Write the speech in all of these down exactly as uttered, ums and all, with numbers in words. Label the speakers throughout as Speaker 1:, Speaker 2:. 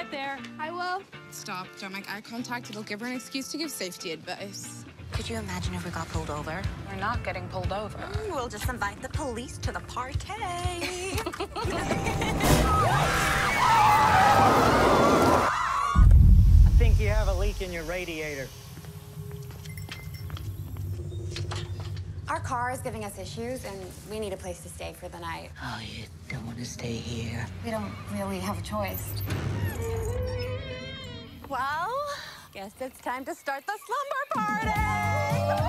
Speaker 1: get there.
Speaker 2: I will.
Speaker 3: Stop. Don't make eye contact. It'll give her an excuse to give safety advice.
Speaker 4: Could you imagine if we got pulled over?
Speaker 3: We're not getting pulled over.
Speaker 4: We'll just invite the police to the party.
Speaker 5: I
Speaker 6: think you have a leak in your radiator.
Speaker 2: Our car is giving us issues, and we need a place to stay for the night.
Speaker 4: Oh, you don't want to stay here?
Speaker 2: We don't really have a choice. Well, guess it's time to start the slumber party!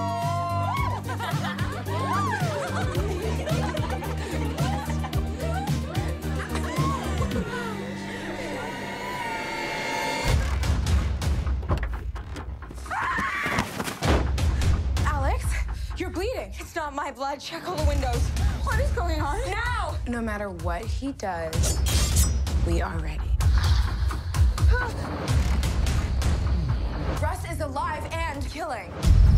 Speaker 2: Alex, you're bleeding. It's not my blood. Check all the windows. What is going on? Now!
Speaker 3: No matter what he does, we are ready.
Speaker 2: Russ is alive and killing.